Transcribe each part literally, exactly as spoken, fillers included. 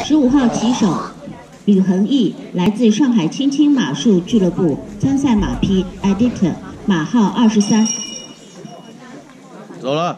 十五号骑手吕恒毅来自上海青青马术俱乐部，参赛马匹 Edit 马号二十三。 走了。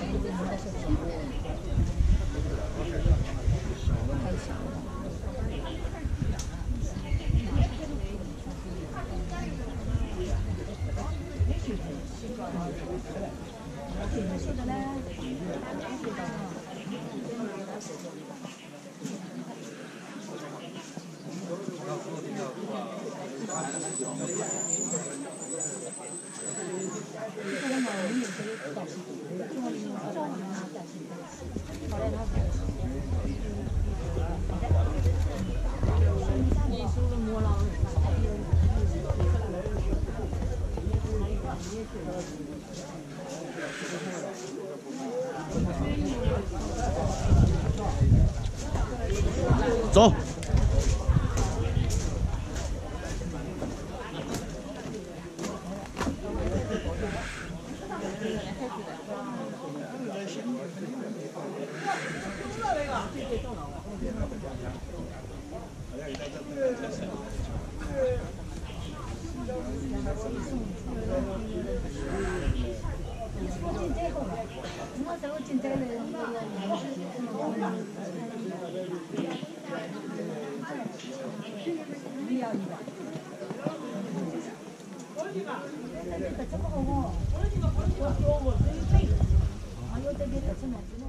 走。 这边的真的。